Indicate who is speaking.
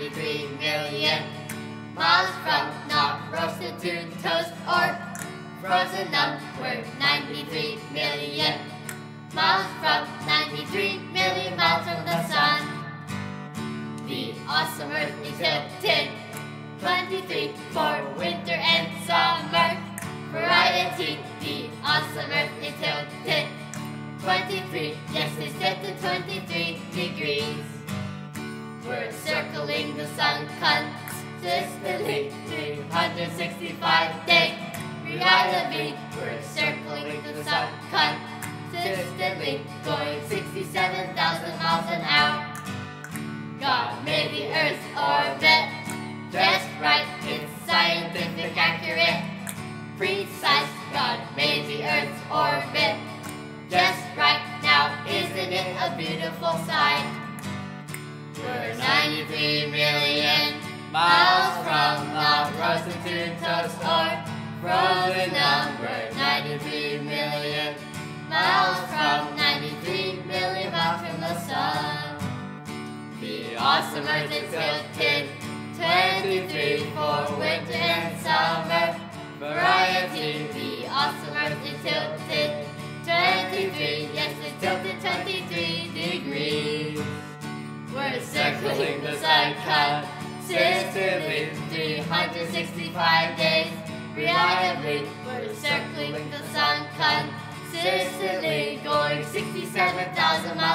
Speaker 1: 93 million miles from not roasted to toast or frozen upward. 93 million miles from 93 million miles from the sun. The awesome Earth is tilted 23 for winter and summer variety. The awesome Earth is tilted 23, yes, it's tilted 23 degrees. We're circling the sun consistently 365 days. Reliably, we're circling the sun consistently, going 67,000 miles an hour. God made the Earth's orbit just right, it's scientific, accurate, precise. God made the Earth's orbit just right now, isn't it a beautiful sight? We're 93 million miles from not roasted to toast or frozen number. 93 million miles from 93 million miles from the sun. The awesome Earth is tilted 23 for winter and summer variety. The awesome Earth is tilted 23, yes, it's tilted 23 degrees. We're circling the sun consistently 365 days. Reliably, we're circling the sun consistently, going 67,000 miles